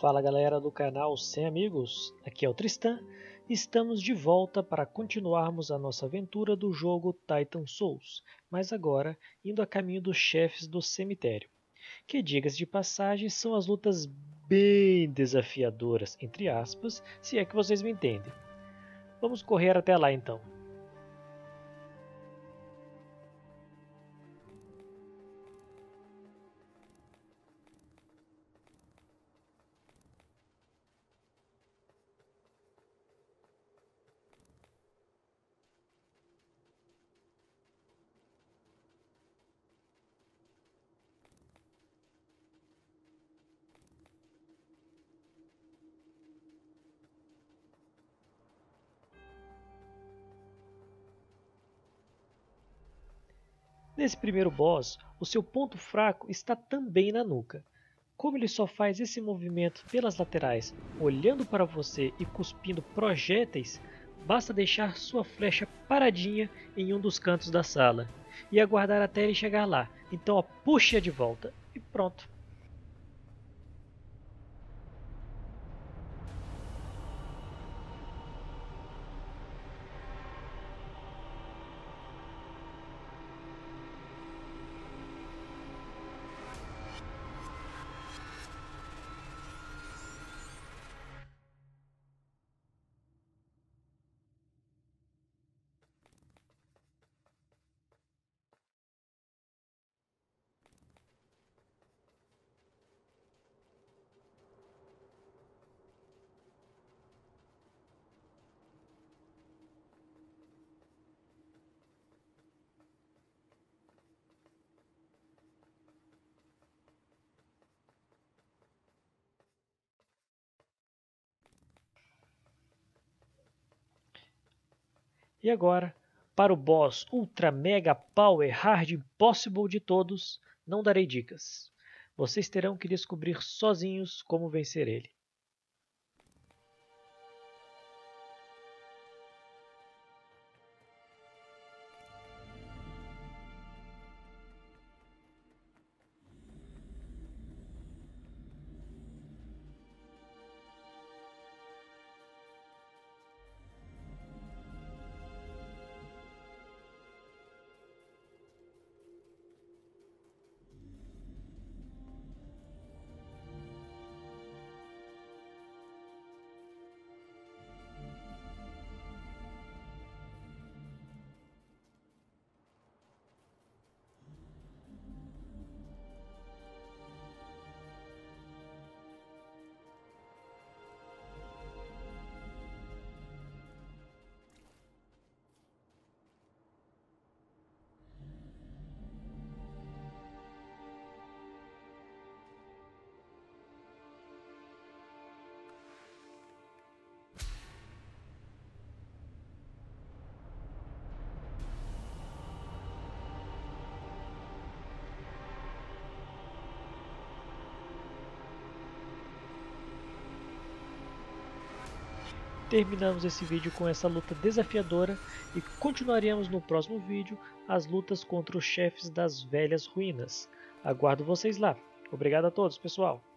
Fala galera do canal Sem Amigos, aqui é o Tristan e estamos de volta para continuarmos a nossa aventura do jogo Titan Souls, mas agora indo a caminho dos chefes do cemitério, que diga-se de passagem são as lutas bem desafiadoras, entre aspas, se é que vocês me entendem. Vamos correr até lá então. Nesse primeiro boss, o seu ponto fraco está também na nuca. Como ele só faz esse movimento pelas laterais, olhando para você e cuspindo projéteis, basta deixar sua flecha paradinha em um dos cantos da sala e aguardar até ele chegar lá. Então puxe-a de volta e pronto. E agora, para o boss Ultra Mega Power Hard Impossible de todos, não darei dicas. Vocês terão que descobrir sozinhos como vencer ele. Terminamos esse vídeo com essa luta desafiadora e continuaremos no próximo vídeo as lutas contra os chefes das velhas ruínas. Aguardo vocês lá. Obrigado a todos, pessoal.